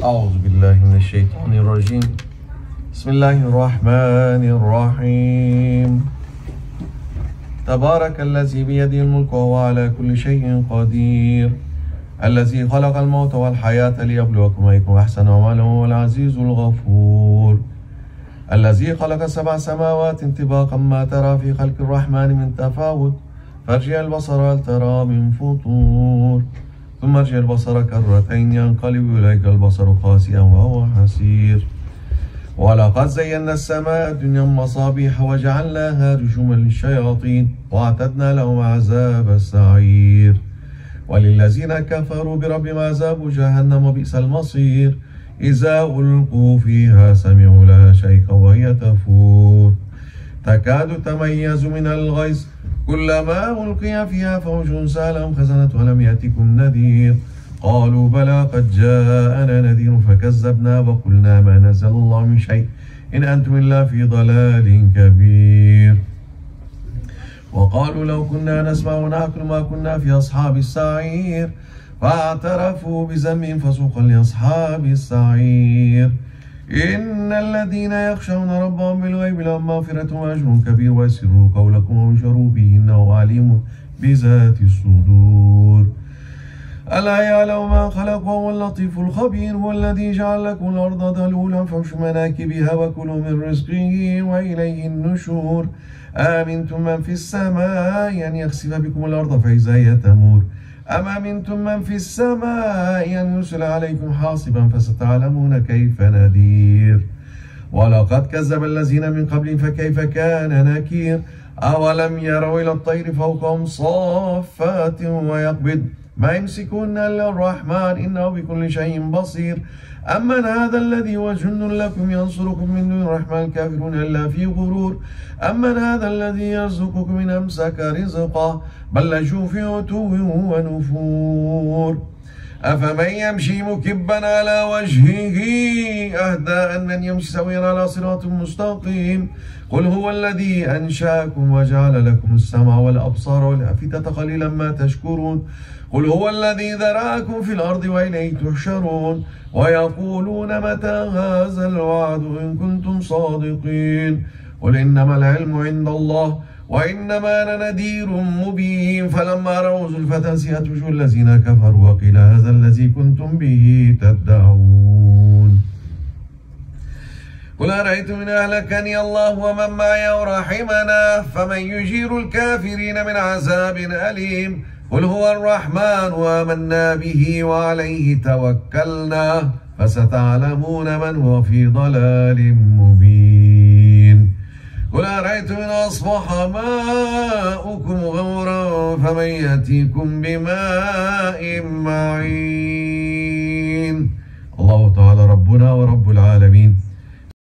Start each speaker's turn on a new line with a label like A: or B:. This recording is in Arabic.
A: أعوذ بالله من الشيطان الرجيم. بسم الله الرحمن الرحيم. تبارك الذي بيده الملك وهو على كل شيء قدير، الذي خلق الموت والحياة ليبلوكم أيكم أحسن عملا، وهو العزيز الغفور. الذي خلق 7 سماوات طباقا، ما ترى في خلق الرحمن من تفاوت، فارجع البصر هل ترى من فطور، ثم ارجع البصر كرتين ينقلب إليك البصر خاسئا وهو حسير. ولقد زينا السماء الدنيا مصابيح وجعلناها رجوما للشياطين واعتدنا لهم عذاب السعير. وللذين كفروا بربهم عذاب جهنم وبئس المصير. إذا ألقوا فيها سمعوا لها شيئا وهي تفور، تكاد تميز من الغيظ، كلما ألقي فيها فوج سألهم خزنتها ألم يأتكم نذير، قالوا بلى قد جاءنا نذير فكذبنا وقلنا ما نزل الله من شيء إن أنتم إلا في ضلال كبير. وقالوا لو كنا نسمع ونعقل ما كنا في أصحاب السعير، فاعترفوا بذنبهم فسوقا لأصحاب السعير. إن الذين يخشون ربهم بالغيب لهم مغفرة وأجر كبير، ويسروا قولكم وانشروا به إنه عليم بذات الصدور. ألا يعلم ما خلق وهو اللطيف الخبير، والذي جعل لكم الأرض ذلولا فامشوا مناكبها وكلوا من رزقه وإليه النشور. آمنتم من في السماء أن يخسف بكم الأرض فإذا هي تمور، أم أمنتم من في السماء أن يرسل عليكم حاصبا فستعلمون كيف نذير. ولقد كذب الذين من قبلهم فكيف كان نكير. أولم يروا إلى الطير فوقهم صافات ويقبض ما يمسكون إلا الرحمن إنه بكل شيء بصير. أمن هذا الذي هو جند لكم ينصركم من دون الرحمن الكافرون إلا في غرور. أمن هذا الذي يرزقكم من أمسك رزقه بل لجوا في عتو ونفور. أفمن يمشي مكبا على وجهه أهدى من يمشي سويا على صراط مستقيم. قل هو الذي أنشأكم وجعل لكم السمع والأبصار والأفئدة قليلا ما تشكرون. قل هو الذي ذرأكم في الأرض وإليه تحشرون. ويقولون متى هذا الوعد إن كنتم صادقين. قل إنما العلم عند الله وإنما أنا نذير مبين. فلما رأوا زلفة سيئت وجوه الذين كفروا وقيل هذا الذي كنتم به تدعون. قل أرأيتم إن أهلكني الله ومن معي ورحمنا فمن يجير الكافرين من عذاب أليم. قل هو الرحمن وآمنا به وعليه توكلنا فستعلمون من هو في ضلال مبين. قل أرأيتم إن أصبح ماؤكم غورا فمن يأتيكم بماء معين. الله تعالى ربنا ورب العالمين،